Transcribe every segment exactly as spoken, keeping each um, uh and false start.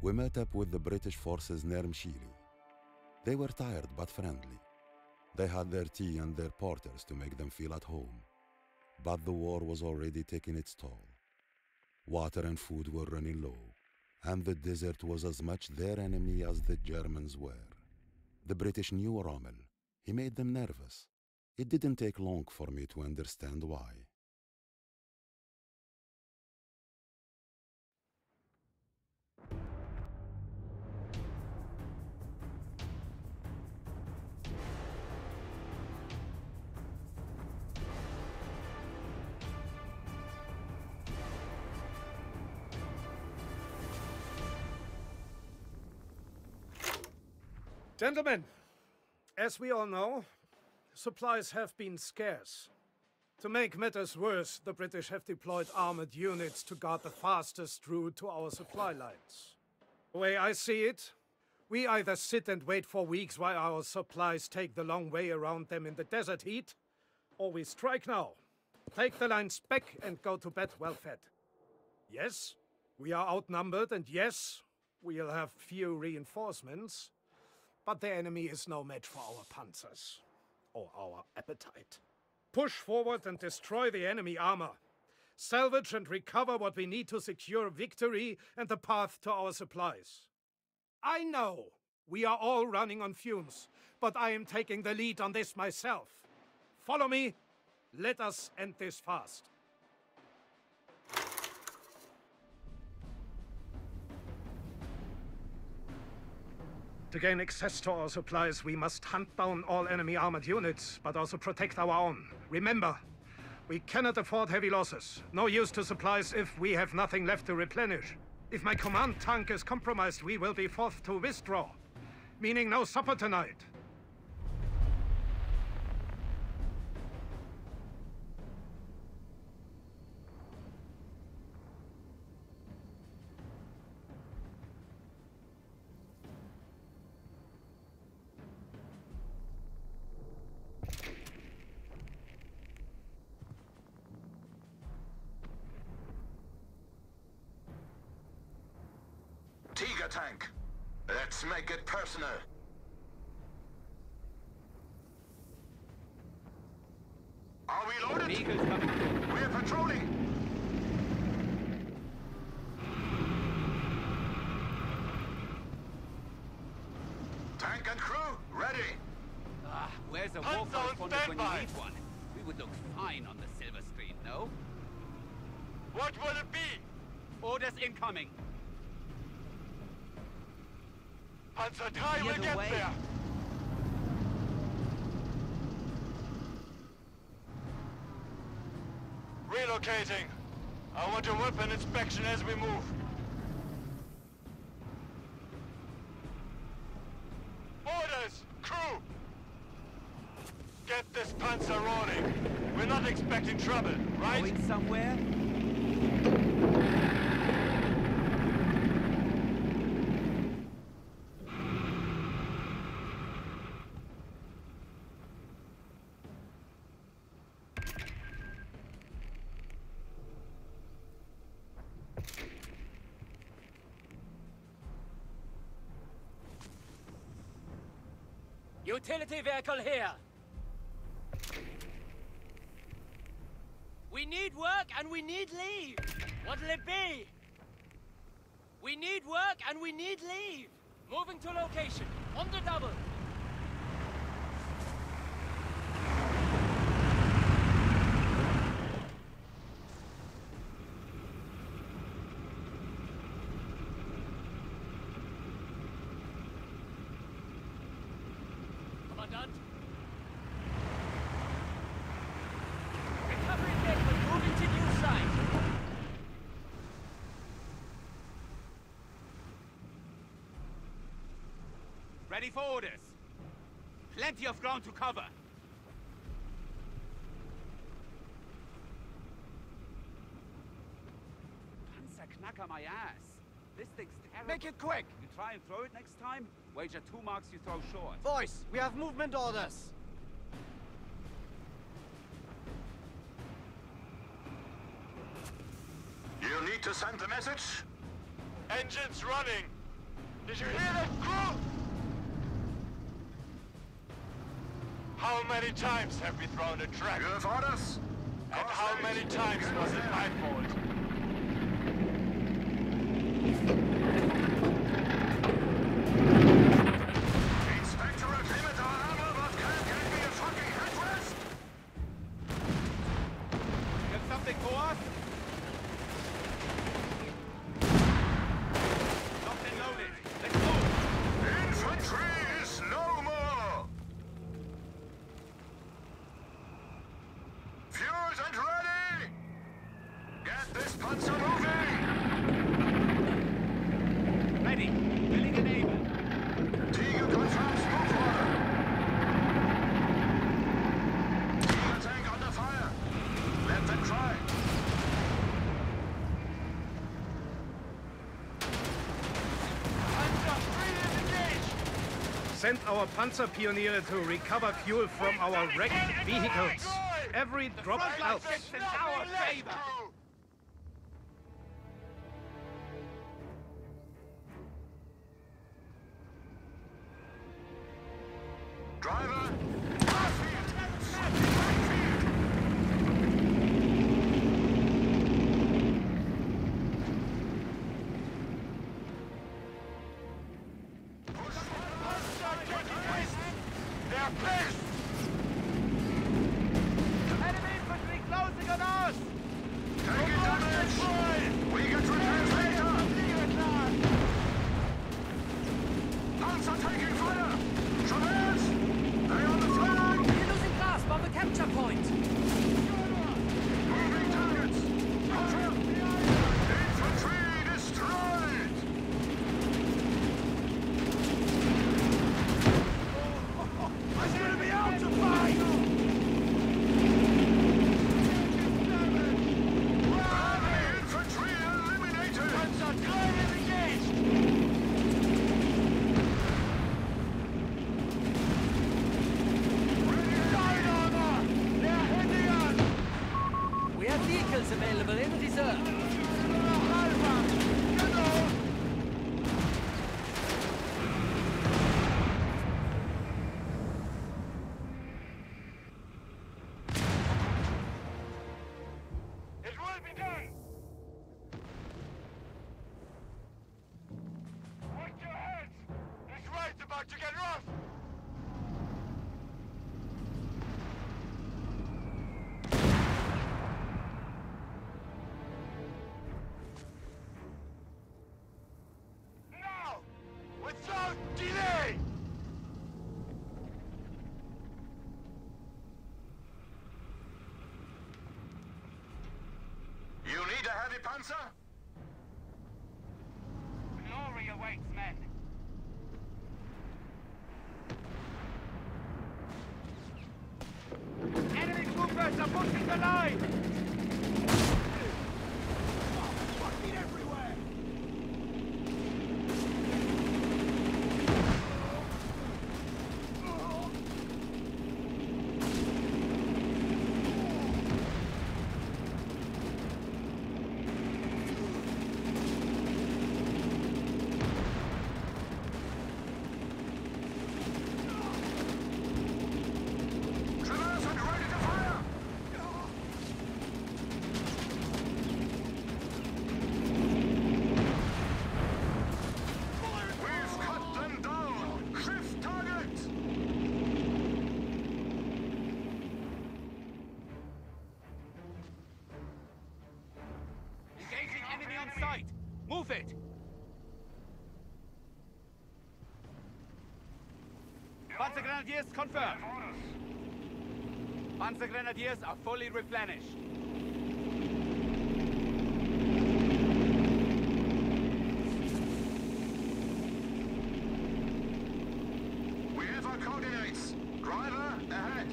We met up with the British forces near Mshili. They were tired but friendly. They had their tea and their porters to make them feel at home. But the war was already taking its toll. Water and food were running low, and the desert was as much their enemy as the Germans were. The British knew Rommel. He made them nervous. It didn't take long for me to understand why. Gentlemen, as we all know, supplies have been scarce. To make matters worse, the British have deployed armored units to guard the fastest route to our supply lines. The way I see it, we either sit and wait for weeks while our supplies take the long way around them in the desert heat, or we strike now, take the lines back and go to bed well fed. Yes, we are outnumbered, and yes, we'll have few reinforcements, but the enemy is no match for our panzers, or our appetite. Push forward and destroy the enemy armor. Salvage and recover what we need to secure victory and the path to our supplies. I know we are all running on fumes, but I am taking the lead on this myself. Follow me. Let us end this fast. To gain access to our supplies, we must hunt down all enemy armored units, but also protect our own. Remember, we cannot afford heavy losses. No use to supplies if we have nothing left to replenish. If my command tank is compromised, we will be forced to withdraw. Meaning no supper tonight. Tiger tank. Let's make it personal. Are we loaded? Vehicles coming. We're patrolling. Tank and crew, ready. Ah, where's a war Hands on correspondent when you standby. need one? We would look fine on the silver screen, no? What will it be? Orders incoming. Panzer Drei will Either get way. there. Relocating. I want a weapon inspection as we move. Orders! Crew! Get this Panzer rolling. We're not expecting trouble, right? Going somewhere? Utility vehicle here. We need work and we need leave. What'll it be? We need work and we need leave. Moving to location. On the double. Commandant. Recovery vehicle moving to new site. Ready for orders. Plenty of ground to cover. Panzerknacker my ass. This thing's terrible. Make it quick! You try and throw it next time? Wager two marks you throw short. Voice, we have movement orders. You need to send a message? Engines running. Did you hear that, crew? How many times have we thrown a trap? You have orders? And how many times was it my fault? Inspectorate limit our armor, but can't get me a fucking headrest! Got something for us? Locked and loaded. Let's move. Infantry is no more! Fueled and ready! Get this panzer moving! Ready. Willing and able. Tiger confirms move order! Tiger tank under fire! Let them try! Send our Panzer Pioniere to recover fuel from our wrecked vehicles. Every drop helps. In our favor. Driver! Starfield! Starfield! They're pissed! Enemy infantry closing on us! Taking damage! We get repairs later! Panzer taking fire! Traverse! They on the flank! We're losing grasp on the capture point. Moving targets! Confirm! Infantry destroyed! I'm gonna be out to fight! Enemy infantry eliminated! Panzer clearly engaged! Side armor! They're hitting us! We have vehicles available in reserve. You know! It will be done! Watch your heads! This ride's about to get rough! Now! Without delay! You need a heavy panzer? Glory awaits, men. Enemy troopers are pushing the line! Traverse and ready to fire! We've cut them down! Shift target! Engaging enemy on sight. Move it. Panzer Grenadiers confirmed. Panzer Grenadiers are fully replenished. We have our coordinates. Driver, ahead.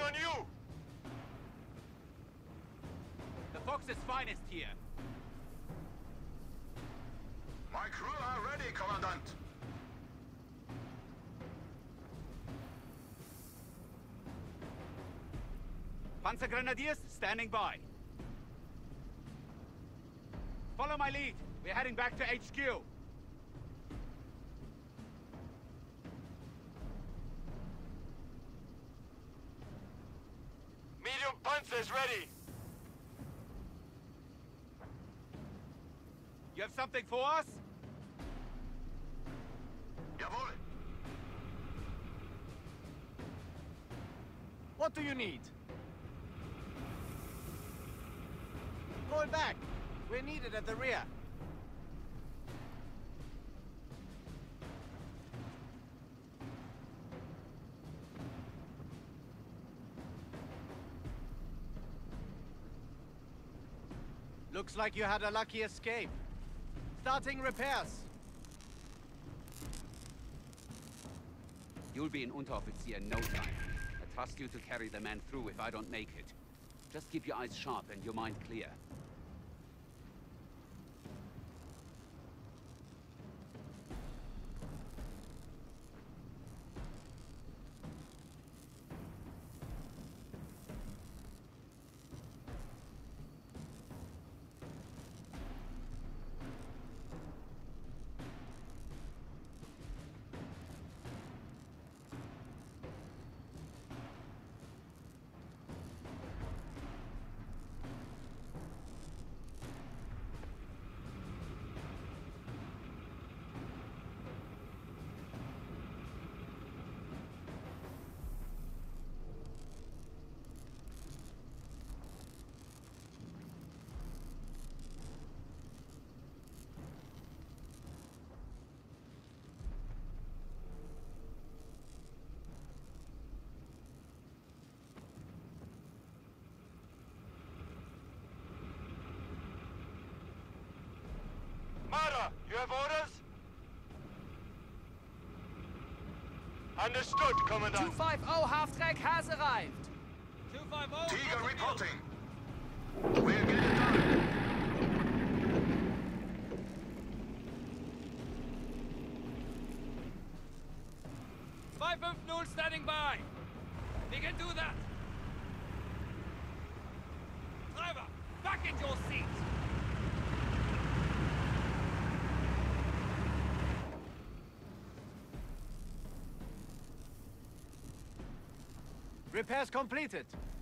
on you! The Fox's finest here. My crew are ready, Commandant. Panzergrenadiers standing by. Follow my lead. We're heading back to H Q. Medium Panzers ready! You have something for us? Jawohl. What do you need? Fall back. We're needed at the rear. Looks like you had a lucky escape. Starting repairs. You'll be an Unteroffizier in no time. I trust you to carry the man through if I don't make it. Just keep your eyes sharp and your mind clear. Mara, you have orders? Understood, Commandant. two five zero Half-Track has arrived. two five zero. Tiger reporting. We'll get it done. five five zero standing by. We can do that. Driver, back in your seat. Repairs completed.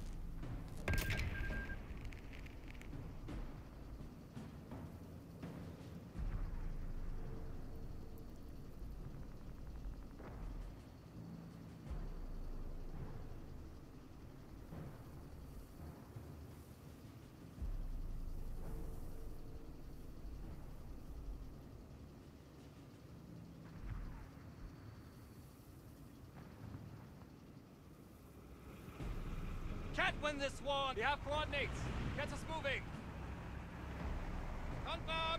Can't win this one. We have coordinates. Get us moving. Confirmed.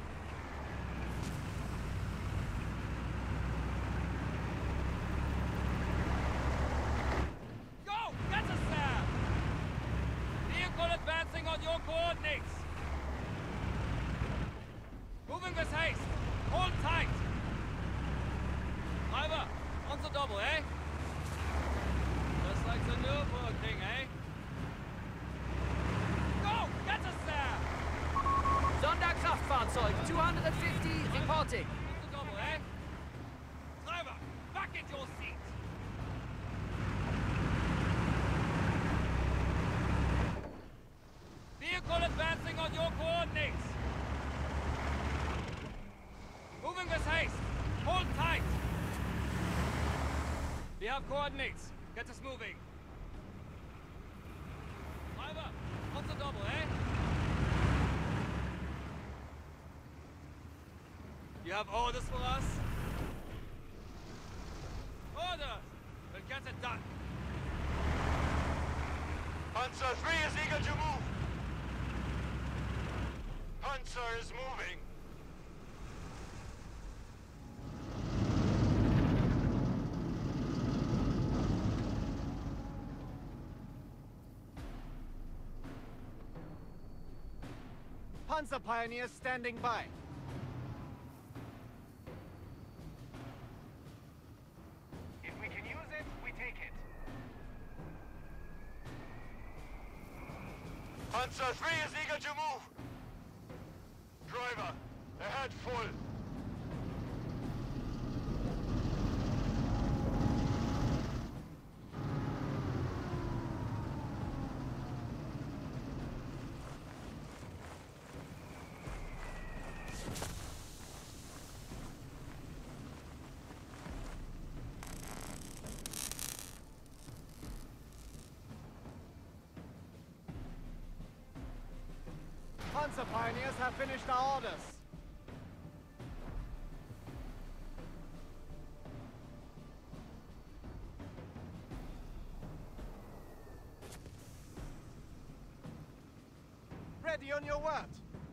Go! Get us there! Vehicle advancing on your coordinates. Moving with haste. Hold tight. Driver, on the double, eh? Just like the Nürburgring, eh? Go! Get us there! Sonderkraftfahrzeug, two hundred fifty, reporting. The double, eh? Driver, back in your seat! Vehicle advancing on your coordinates. Moving with haste. Hold tight. We have coordinates. Get us moving. Driver, on the double, eh? You have orders for us? Orders! We'll get it done. Panzer three is eager to move. Panzer is moving. Panzer pioneers standing by. If we can use it, we take it. Panzer three is eager to move. Driver, ahead full. Panzer pioneers have finished our orders. Ready on your word.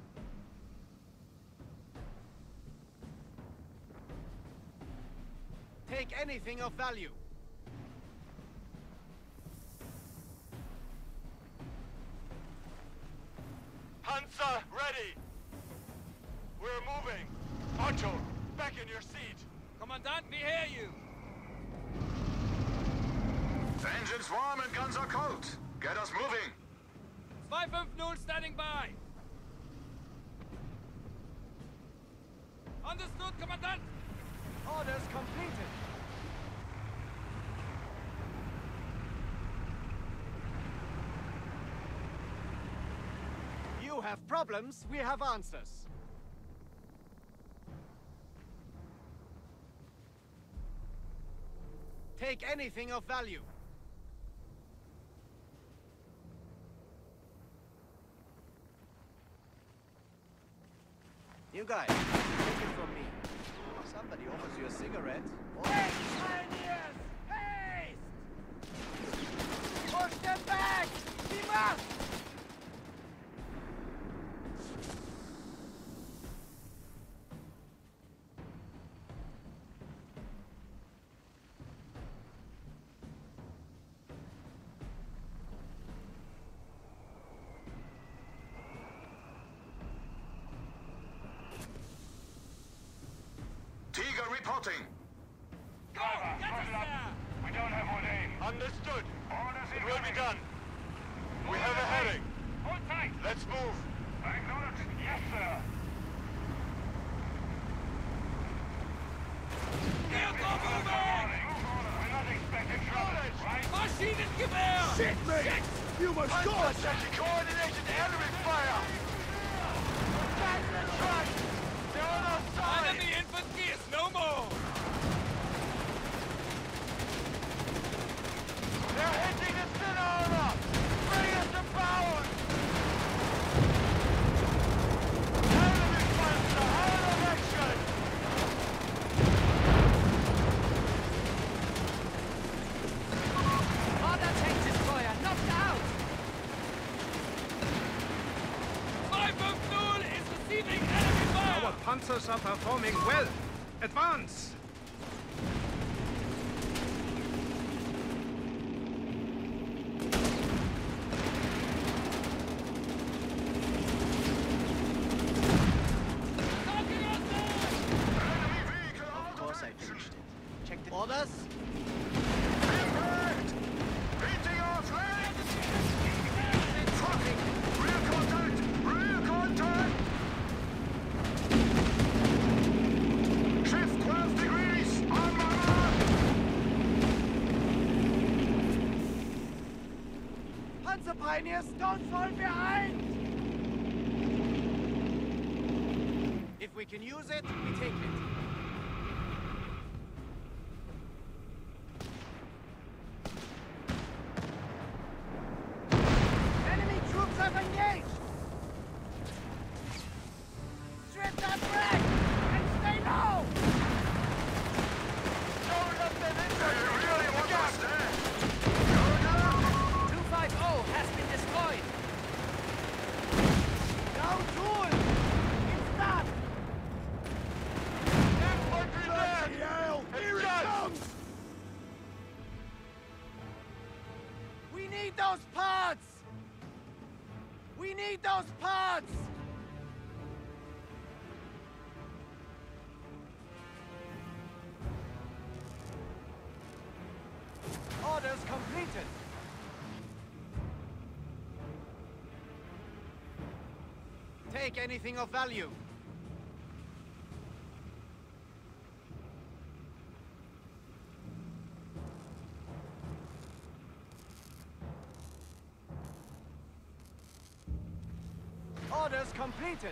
Take anything of value. Panzer, ready! We're moving! Otto, back in your seat! Commandant, we hear you! The engine's warm and guns are cold. Get us moving! five five zero standing by! Understood, Commandant! Orders completed. You have problems, we have answers. Take anything of value. You guys, take it from me. Somebody offers you a cigarette. Or... Haste, pioneers! Haste! Push them back! We must! Tiger reporting. Go! Get us there! We don't have one aim. Understood. Orders It will be done. We have a heading. Hold tight. Let's move. Acknowledged. Yes, sir. Vehicle moving! We're not expecting trouble, right? Maschinengewehr! Shit, mate! You must go! Panzer checking coordinated enemy fire! Attack truck! They're on our side! Enemy infantry is no more! They're hitting the thin armor! Bring us to power! Enemy Panzer, out of action! Order tank destroyer knocked out! five five zero is receiving enemy fire! Our panzers are performing well. Advance! Talking on there! Enemy vehicle out Of course I action. finished it. Check the orders. Impact! Beating our flank! Fucking! Rear contact! Rear contact! Shift twelve degrees! On my mark! Panzer pioneers, don't fall behind! If we can use it, we take it. Enemy troops have engaged! Strip that flag! And stay low! Don't let them They infantry really the want gap! us there! Go down! two five zero has been destroyed! Now, tool! It's done! Infantry there! Here it done! comes! We need those parts! We need those parts! take anything of value. Orders completed.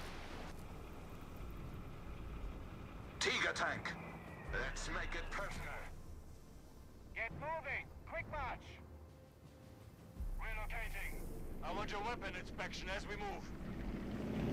Tiger tank. Let's make it personal. Get moving! Quick march! Relocating. I want your weapon inspection as we move.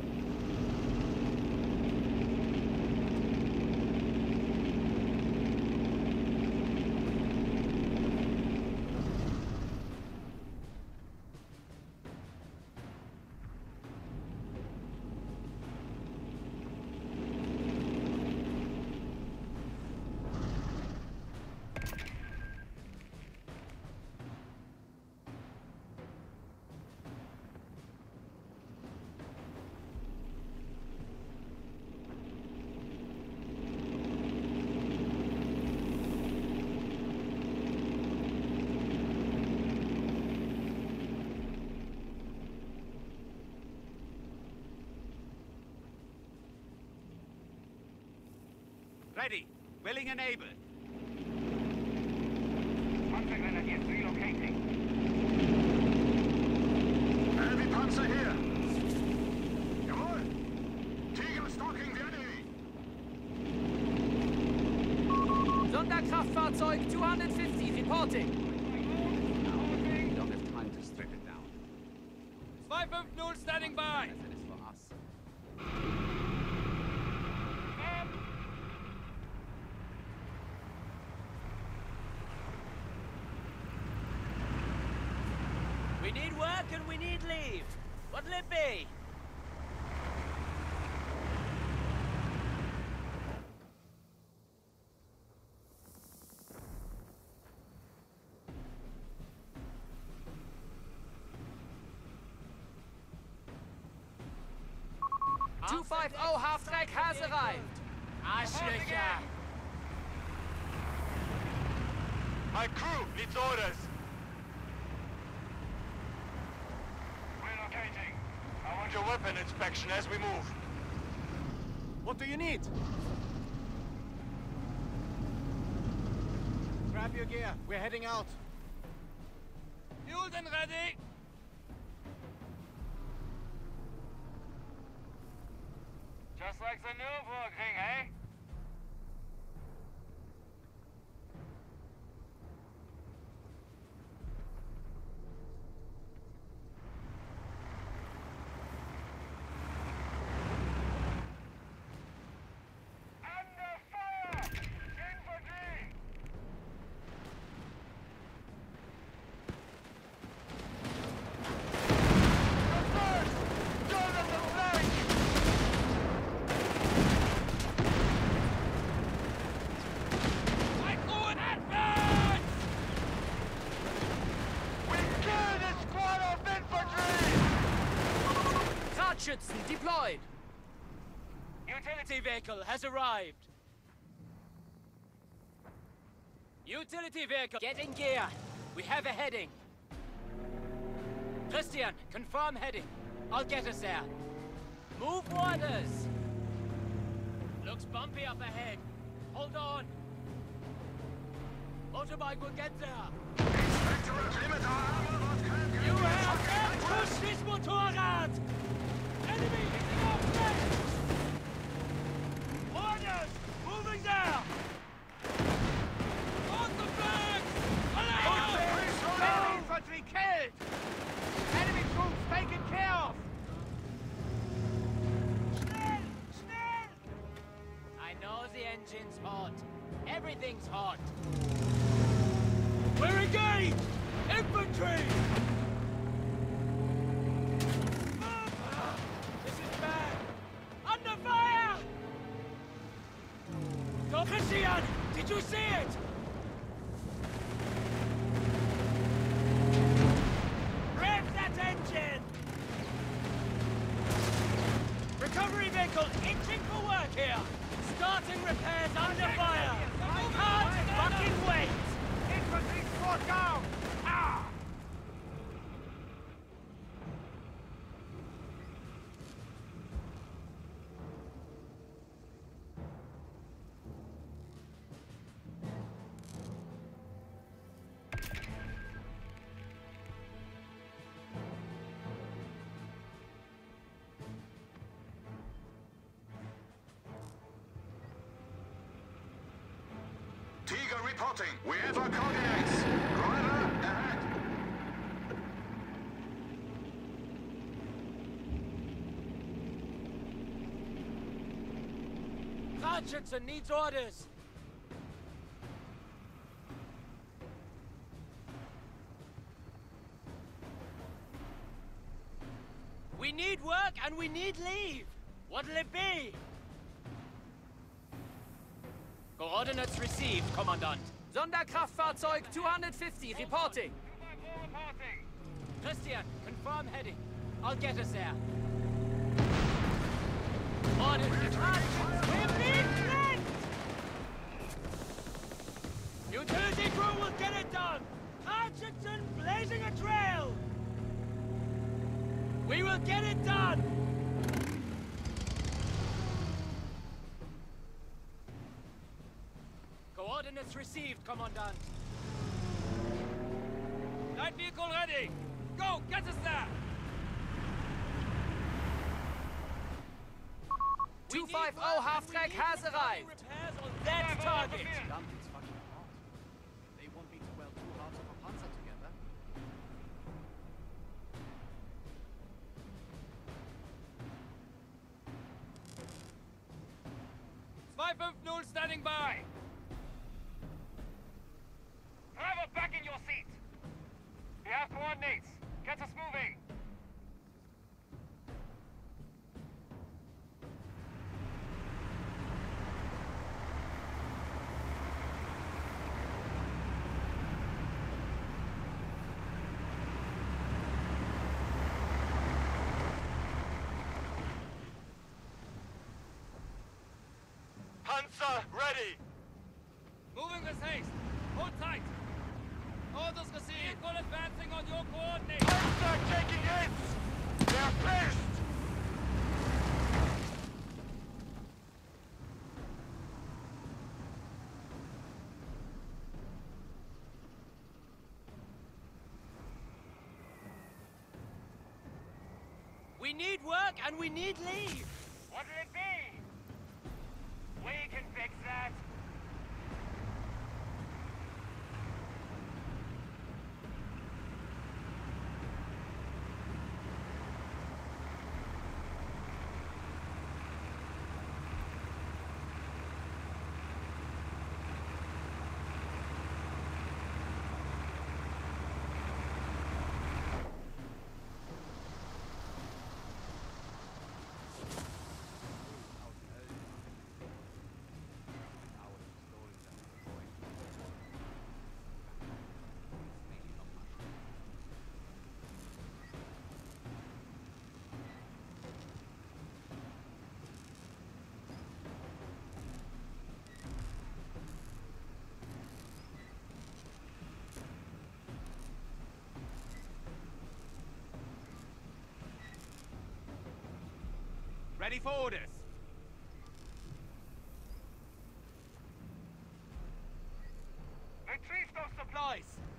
Ready. Willing and able. Panzergrenadiers relocating. Heavy Panzer here. Jawohl. Tiger stalking the enemy. Sonderkraftfahrzeug two hundred fifty, reporting. We don't have time to strip it down. two fifty standing by. As it is for us. We need work and we need leave. What'll it be? two fifty Halftrack has arrived. Arschlöcher. My crew needs orders. Relocating. I want your weapon inspection as we move. What do you need? Grab your gear. We're heading out. Mules and ready. Just like the Nürburgring, eh? Under fire! Infantry! Confirmed! Gun on the flank! Schützen deployed. Utility vehicle has arrived. Utility vehicle, get in gear. We have a heading. Christian, confirm heading. I'll get us there. Move orders. Looks bumpy up ahead. Hold on. Motorbike will get there. You have to push this Motorrad! Enemy hitting our flank! Orders! Moving there! On the flank! Allow! Enemy infantry killed! Enemy troops taken care of! Schnell! Schnell! I know the engine's hot. Everything's hot. We're engaged! Infantry! This is bad! Under fire! Go, Christian! Did you see it? Rev that engine! Recovery vehicle itching for work here! Starting repairs under fire! Can't fucking wait! Infantry squad down! Ah! Tiger reporting. We have our coordinates. Driver, ahead. Hutchinson needs orders. We need work and we need leave. What'll it be? Coordinates received, Commandant. Sonderkraftfahrzeug two fifty, reporting. two five four reporting. Christian, confirm heading. I'll get us there. Orders, Hutchinson, we need flint! Utility crew will get it done! Hutchinson blazing a trail! We will get it done! Coordinates received, Commandant. Light vehicle ready! Go, get us there! two five zero half-track has arrived! Repairs on that target! Damn, it's fucking hot. They won't be too well two halves of a Panzer together. two five zero standing by! Driver, back in your seat. We have coordinates. Get us moving. Panzer, ready. Moving with haste! Hold tight! Orders received! Vehicle advancing on your coordinates! Panzer taking hits. They're pissed. We need work and we need leave! What'll it be? We can fix that. Ready for orders. Retrieve those supplies.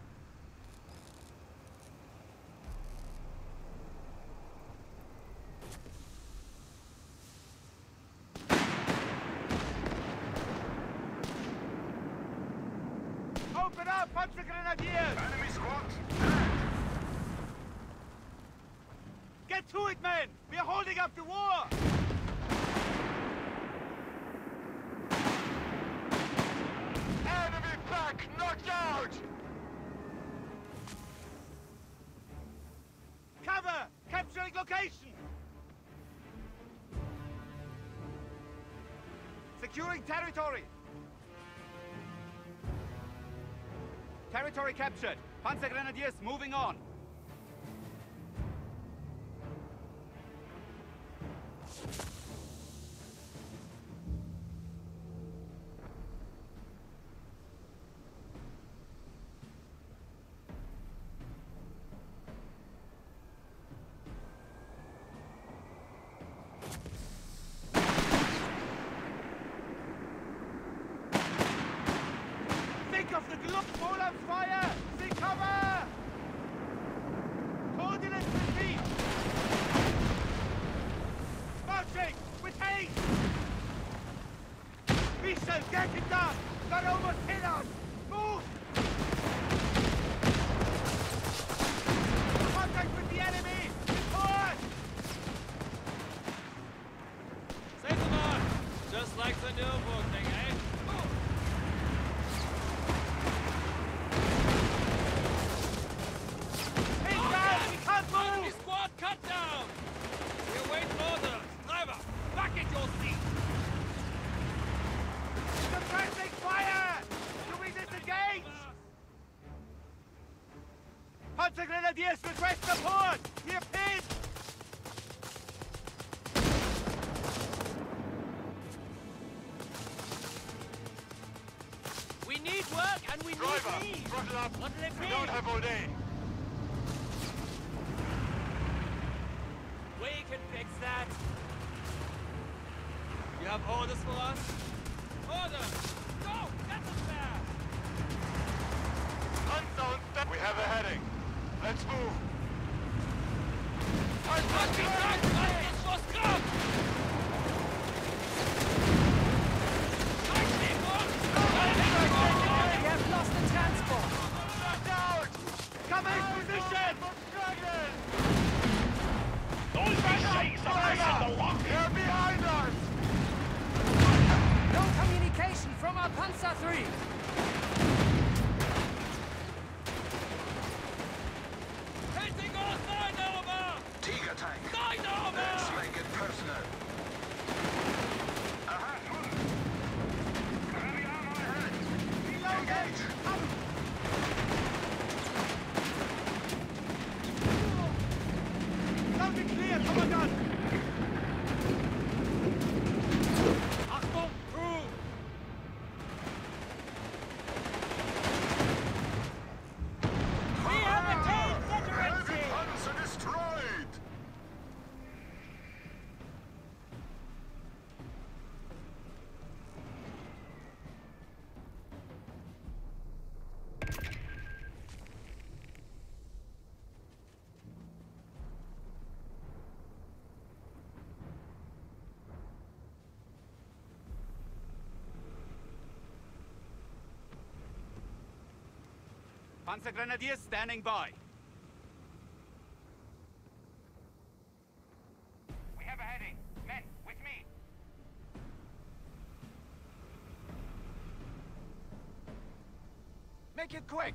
Open up, Panzergrenadiers! Enemy squad. Get to it, men! We are holding up the war! Enemy back, knocked out. Cover! Capturing location! Securing territory! Territory captured! Panzergrenadiers moving on! Think of the Gluck Poland's fire! See cover! Coordinates repeat! Marching! With haste! We shall get it done! Got almost hit us! Move! Contact with the enemy! Report! Save them on! Just like the Nürburgring thing, eh? Hey guys, we can't Enemy move! squad cut down! We await orders! Driver, back at your seat! Suppressing fire! Do we disengage? Panzergrenadiers request support! Here, pinned! We need work and we Driver, need leave! throttle up! What'll it We be? don't have all day! We can fix that! You have orders for us? Orders! Go! Get us there! Unknown step! We have a heading! Let's move! We have lost the transport! Out! Come in position! They're behind us! No communication from our Panzer three! Hitting our side over! Tiger tank! Side over! Let's make it personal! Engage! Sound it clear, Commandant! Achtung! Crew! We have attained literacy! Panzer destroyed! Panzergrenadiers standing by. We have a heading. Men, with me. Make it quick.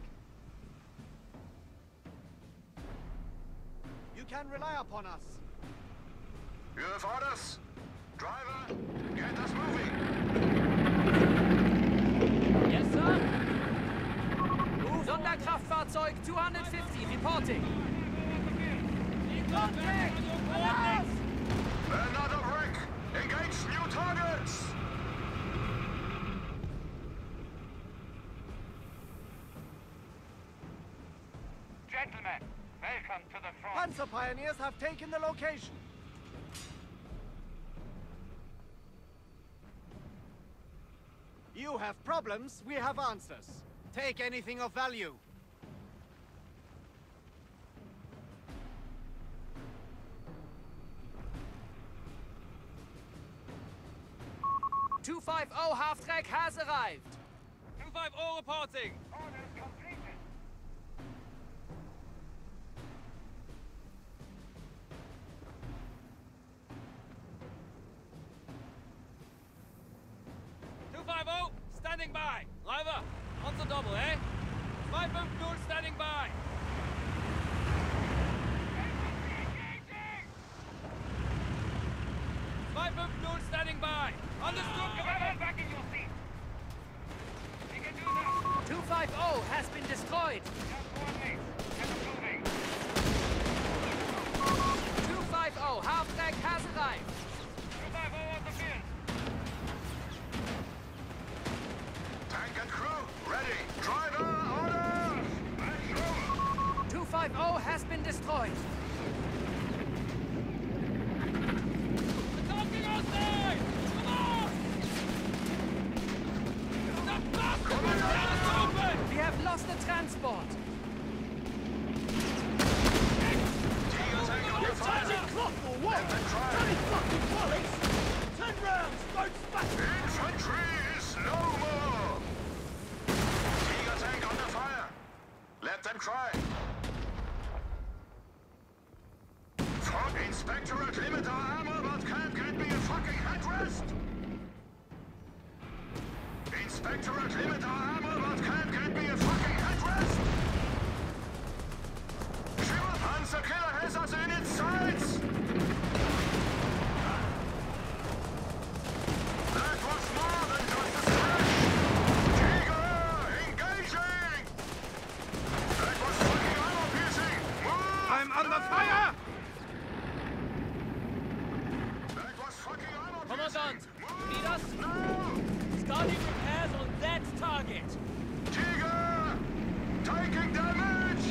You can rely upon us. You have orders? Driver, get us moving! Yes, sir. Sonderkraftfahrzeug two fifty reporting. Contact! Another wreck! Engage new targets! Gentlemen, welcome to the front. Panzer pioneers have taken the location. You have problems, we have answers. Take anything of value. two fifty half-track has arrived. two fifty reporting. Orders completed. two fifty, standing by. Driver, on the double, eh? five fifty standing by. five fifty standing by. Understood, Driver, back in your seat. We can do this. two fifty has been destroyed. Just coordinates. Get us moving. two fifty half-track has arrived. two fifty on the field. Tank and crew, ready! Driver, orders! two fifty has been destroyed. Attacking our side! Come on! Stop, stop! Come on, open! We have lost the transport. Tiger tank under fire! cloth or what? Let them try! fucking volleys! Ten rounds, don't spatter! Infantry is no more! try. Frog Inspectorate limit our ammo, but can't get me a fucking headrest! Inspectorate limit our ammo, but can't get me a fucking headrest! Shiver Panzer Killer has us in its sights! That was more than just a scratch! Tiger! Engaging! That was fucking armor piercing! Move! I'm under fire! That was fucking armor Commandant, piercing! need us? No! Starting repairs on that target. Tiger! Taking damage!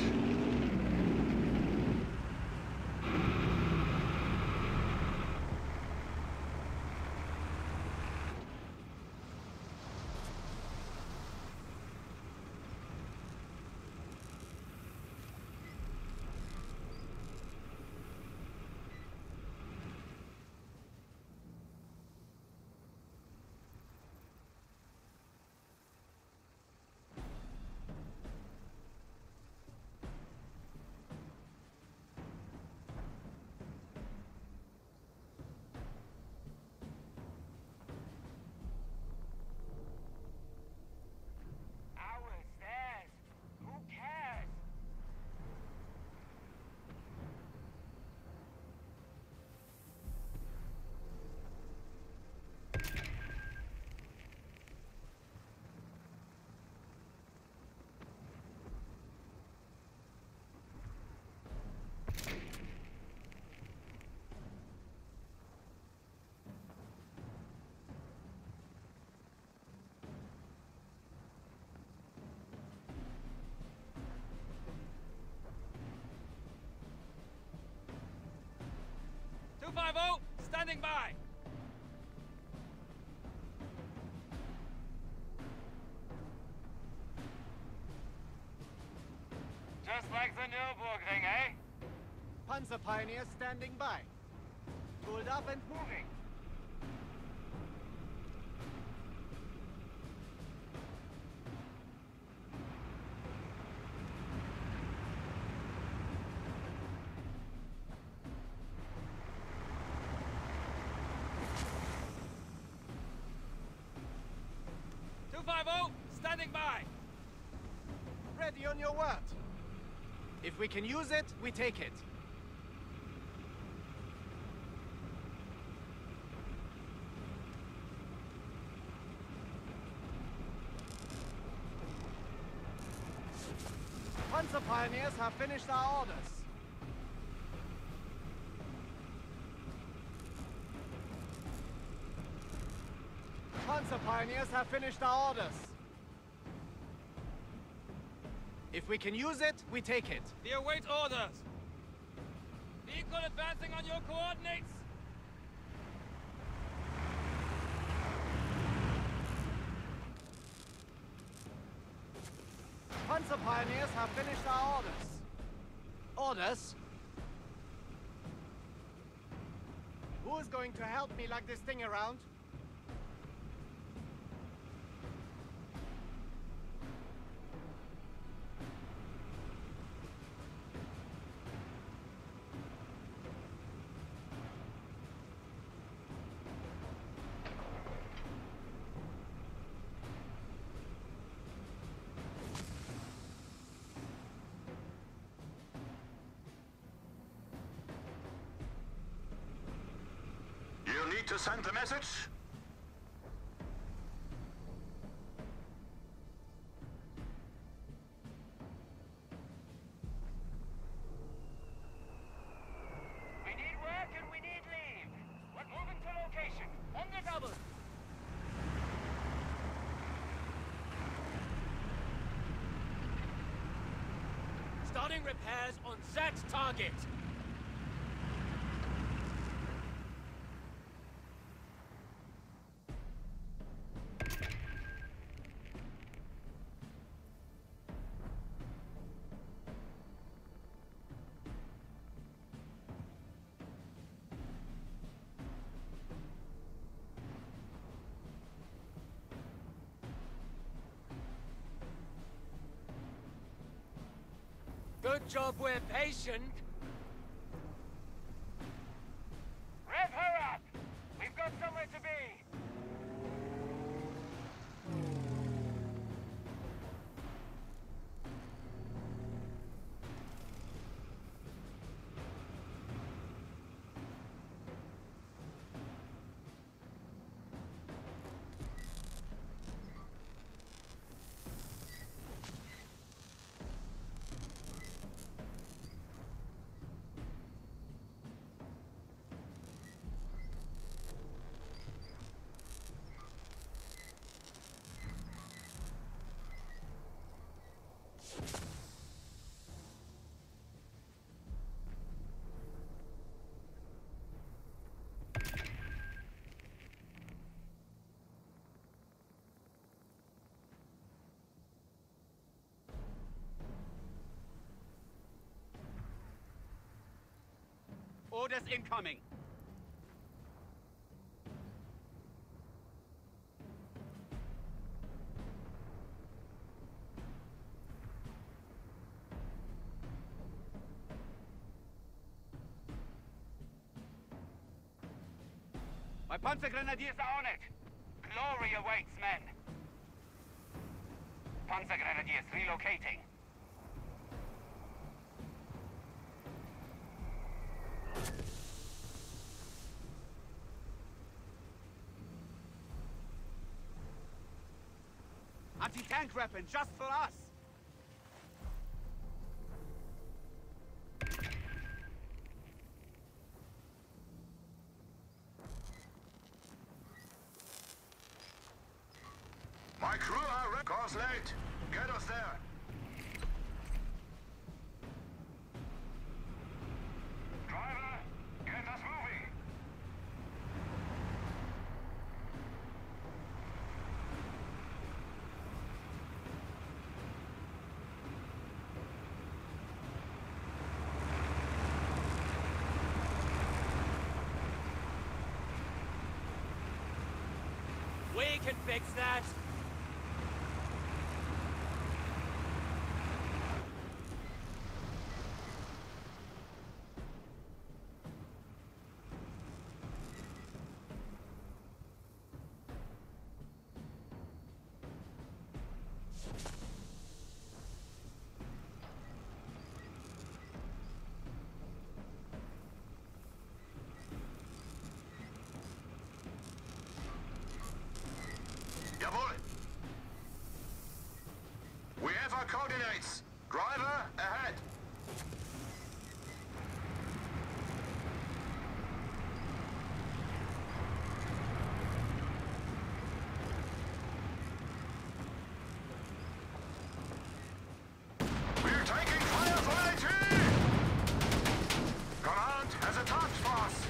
Ours, theirs. Who cares? two fifty, standing by. Just like the Nürburgring, eh? Panzer Pioneer standing by. Pulled up and moving. two fifty, standing by. Ready on your word. If we can use it, we take it. Panzer Pioneers have finished our orders. Panzer Pioneers have finished our orders. If we can use it, we take it. We await orders. Vehicle advancing on your coordinates. Panzer Pioneers have finished our orders. Orders? Who is going to help me lug this thing around? You need to send the message? We need work and we need leave. We're moving to location. On the double. Starting repairs on that target. Good job we're patient. Rev her up! We've got somewhere to be! Orders incoming. My Panzer Grenadiers are on it. Glory awaits, men. Panzer Grenadiers relocating. Anti-tank weapon just for us. My crew are ready. Course late. Get us there. Driver, get us moving. We can fix that. Jawohl. We have our coordinates. Driver, ahead. We're taking fire for A T! Command has a task force.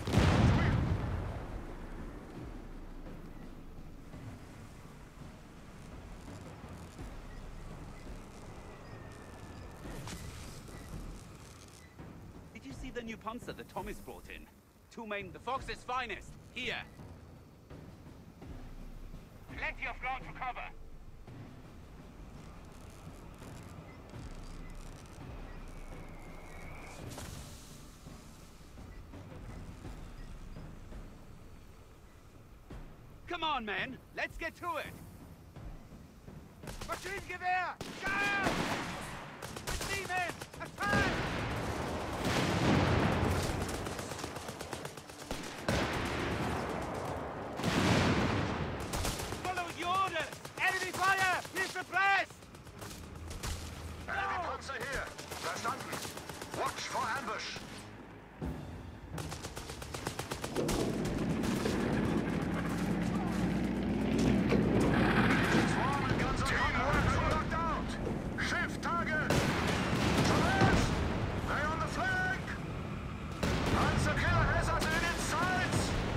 Did you see the new Panzer that Thomas brought in? Two main, the Fox's finest. Here. Plenty of ground to cover. Come on, men. Let's get to it. Maschinengewehr! Down! Receive it! Attack! Follow the orders! Enemy fire! He's suppressed! Enemy Panzer here. Verstanden. Watch for ambush. Swarm and guns are coming. Team locked out. Shift target. Traverse. They on the flank. Panzer killer has us in its sights.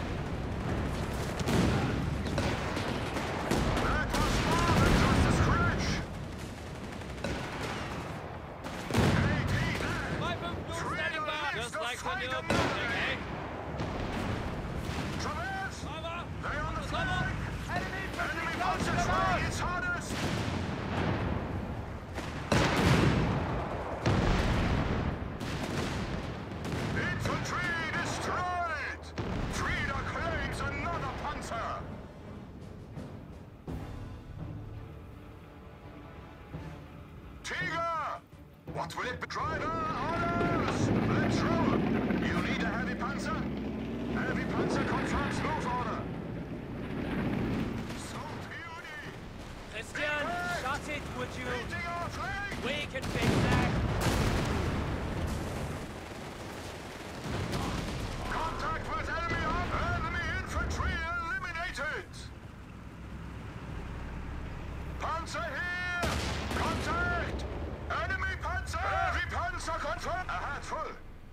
That was more than just a scratch. My boat no standing by! Just like when you're moving, eh? Traverse! Driver! They on the Cover! flank! Enemy! Enemy Panzer trying its hardest! What will it be? Driver, orders! Let's roll! You need a heavy panzer? Heavy panzer confirms move order. Salt Uni! Christian, shut it, would you? Beating our flank! We can fix that. Contact with enemy arm! Enemy infantry eliminated! Panzer here! Contact! Enemy panzer! Heavy panzer confirmed! Ahead, full!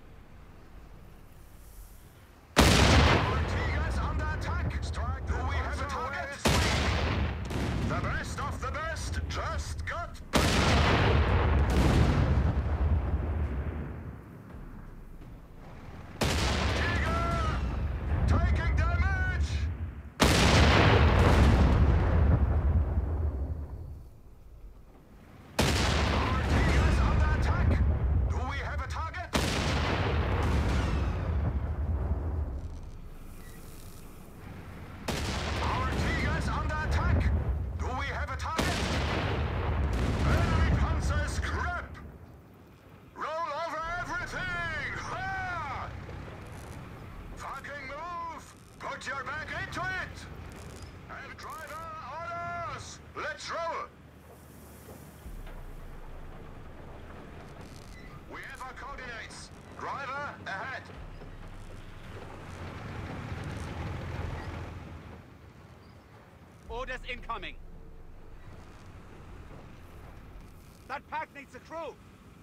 Ortigas under attack! Strike! Do we have a target? The best of the best just got... Tiger! Taking damage! Ortigas under attack! Do we have a target? Ortigas under attack! Do we have a target? Enemy panzer scrap! Roll over everything! Ha! Fucking move! Put your back into it! And driver, orders! Let's roll! We have our coordinates. Driver, ahead! Orders incoming. That pack needs a crew.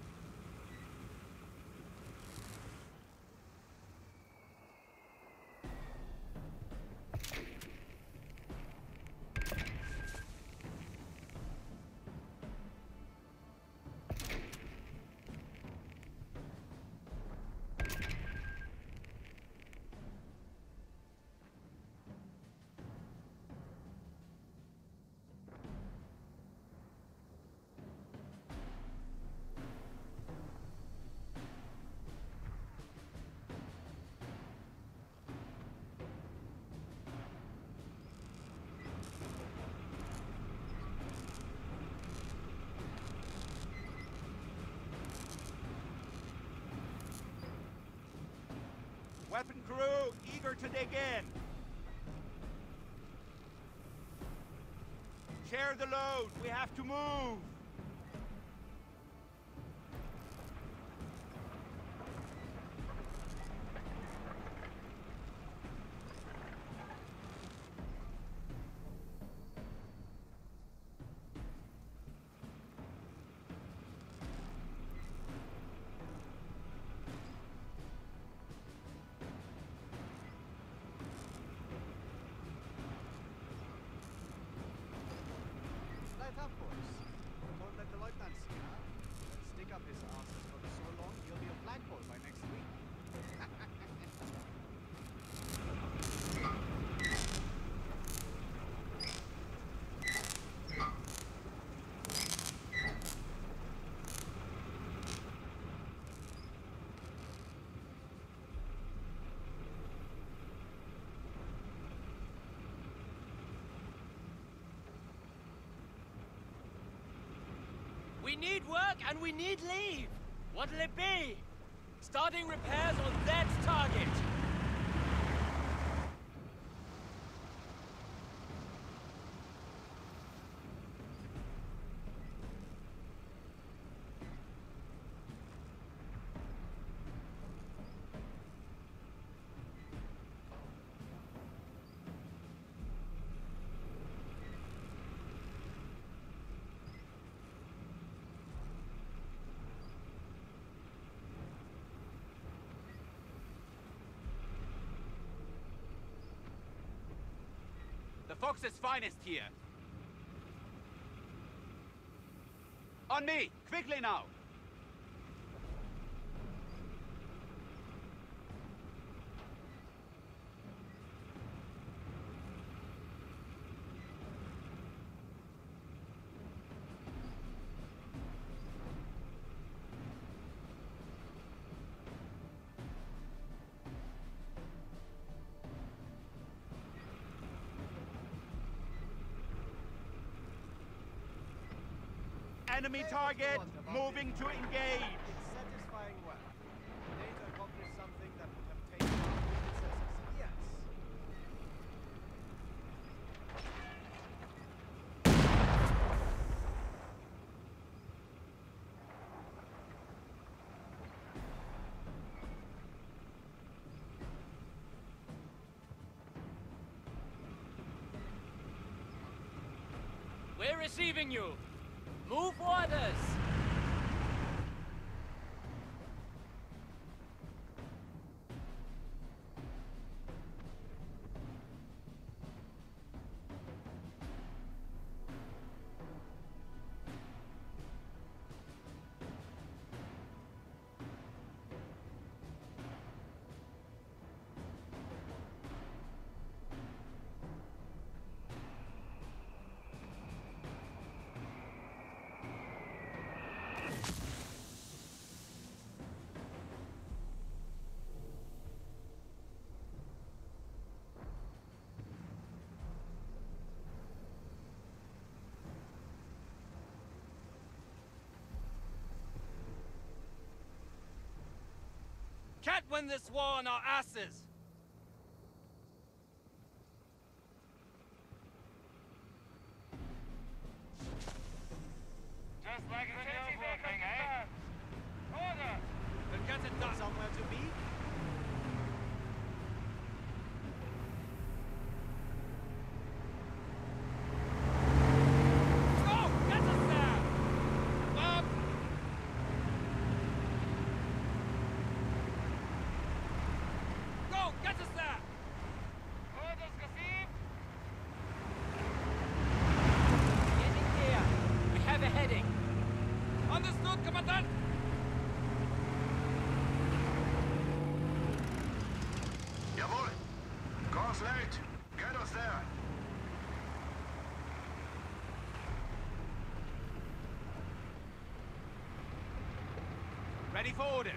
Weapon crew, eager to dig in. Share the load. We have to move. Light up, boys. Don't let the lieutenant see, huh? Stick up his asses for so long, he'll be a flagpole by next week. We need work and we need leave. What'll it be? Starting repairs on that target. The Fox's finest here. On me! Quickly now! Enemy target! Moving to engage. It's satisfying work. Data accomplished something that would have taken our predecessors years. We're receiving you. Move orders. Can't win this war on our asses! Just like in the old thing, eh? Order! We'll get it done. Somewhere to be? Go! Get us there! Up! Go! Get us there! Orders received! Getting here. We have a heading. Understood, Commandant! Jawohl. Course late. Get us there. Ready for orders.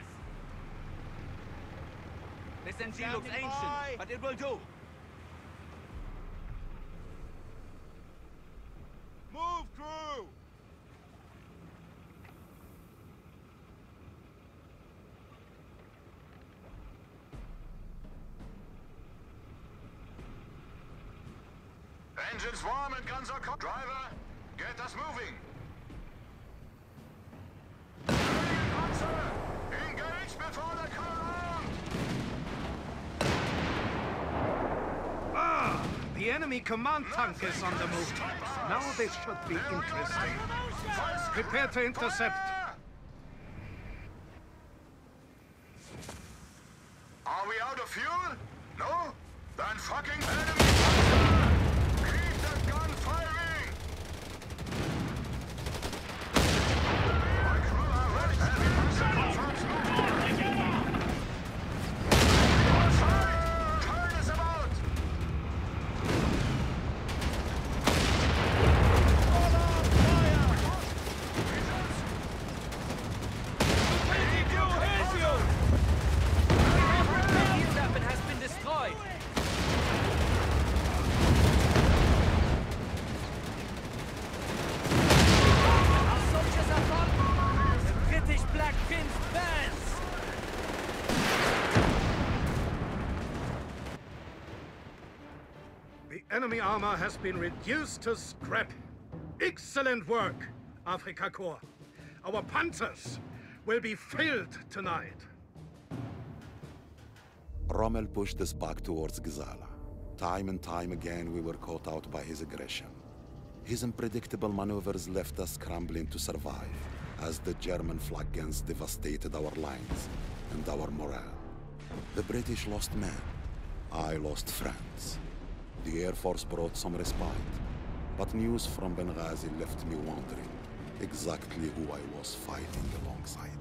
This N G Standing looks ancient, by. but it will do. Move, crew! Engines warm and guns are cocked. Driver, get us moving. Ready, Panzer! Engage before they come around! Ah! The enemy command tank is on the move. Now this should be interesting. Prepare to intercept. Fire! Are we out of fuel? No? Then fucking enemy Panzer! Keep that gun firing! My crew are ready. Enemy Panzer confirms movement. On side! Turn us about! The weapon has been destroyed. Our soldiers are gone. The British Black Pins burns. The enemy armor has been reduced to scrap. Excellent work, Afrika Korps. Our Panthers will be filled tonight. Rommel pushed us back towards Gazala. Time and time again, we were caught out by his aggression. His unpredictable maneuvers left us scrambling to survive, as the German flak guns devastated our lines and our morale. The British lost men. I lost friends. The Air Force brought some respite, but news from Benghazi left me wondering exactly who I was fighting alongside.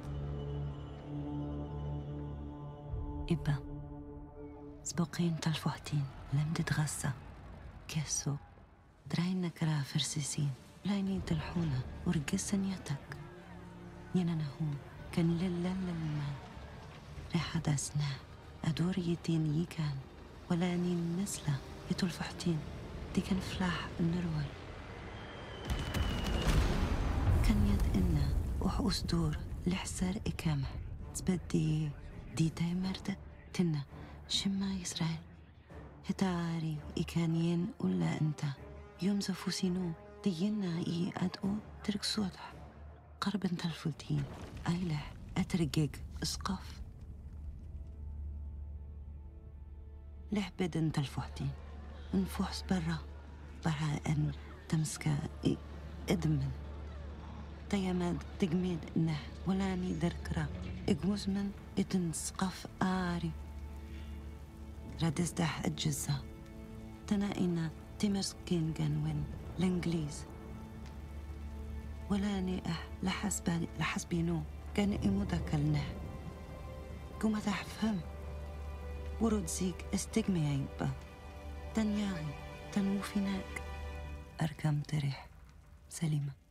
إبا سباقين تلفوحتين لم تتغسى كيسو دراينا كرا فرسيسين لايني تلحونا ورقص نيتك ينا نهون كان للا للمان ريحة داسنا أدور يتين يكان ولا نين نسلة يتلفوحتين دي كان فلاح النرول كان يد إنا وح أسدور لحسر إكامح تبدي دي تايمرد تنا شما إسرائيل هتاري إكانيين ولا أنت يوم زفوسينو دينا إي أدقو ترك صوتح قرب انت الفلتين أيلح أترقق اسقف لح بد انت الفحتين نفوحس برا برا أن تمسك إدمن تيماد تجميد نه ولاني دركرا إجمزمن إتنسقف آري ردزدح الجزة تنائنا تمسكين جنوين الإنجليز ولاني أح لحسب لحسبينو كان إمودك النه كما تحفهم ورد زيك استجمي عيبا تنياغي تنوفيناك أركم تريح سليمة.